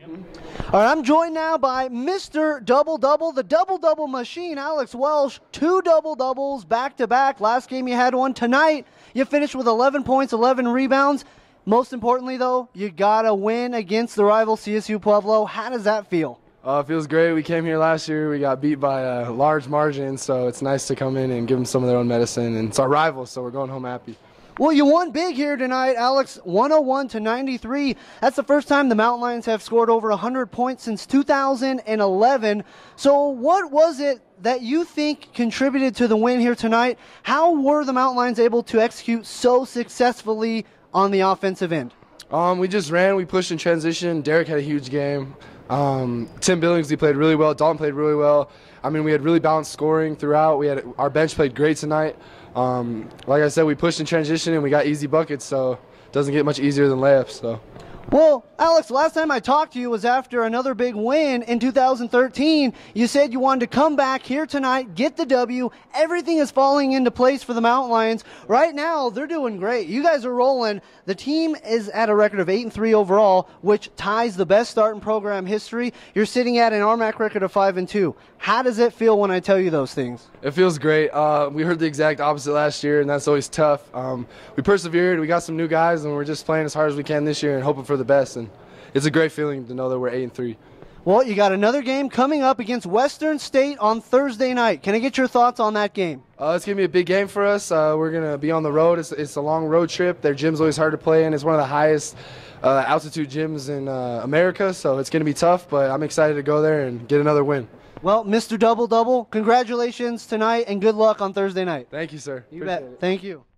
All right, I'm joined now by Mr. Double-Double, the double-double machine, Alex Welsh. 2 double-doubles back-to-back. Last game you had one. Tonight, you finished with 11 points, 11 rebounds. Most importantly, though, you got a win against the rival CSU Pueblo. How does that feel? It feels great. We came here last year. We got beat by a large margin, so it's nice to come in and give them some of their own medicine. And it's our rival, so we're going home happy. Well, you won big here tonight, Alex, 101-93. That's the first time the Mountain Lions have scored over 100 points since 2011. So what was it that you think contributed to the win here tonight? How were the Mountain Lions able to execute so successfully on the offensive end? We just ran. We pushed in transition. Derek had a huge game. Tim Billingsley played really well. Dalton played really well. I mean, we had really balanced scoring throughout. Our bench played great tonight. Like I said, we pushed in transition and we got easy buckets, so it doesn't get much easier than layups. So. Well, Alex, last time I talked to you was after another big win in 2013. You said you wanted to come back here tonight, get the W. Everything is falling into place for the Mountain Lions. Right now, they're doing great. You guys are rolling. The team is at a record of 8-3 overall, which ties the best start in program history. You're sitting at an RMAC record of 5-2. How does it feel when I tell you those things? It feels great. We heard the exact opposite last year, and that's always tough. We persevered. We got some new guys, and we're just playing as hard as we can this year and hoping for the best. And it's a great feeling to know that we're 8-3. Well, you got another game coming up against Western State on Thursday night. Can I get your thoughts on that game? It's going to be a big game for us. We're going to be on the road. It's a long road trip. Their gym's always hard to play in. It's one of the highest altitude gyms in America, so it's going to be tough, but I'm excited to go there and get another win. Well, Mr. Double-Double, congratulations tonight and good luck on Thursday night. Thank you, sir. You bet. Thank you.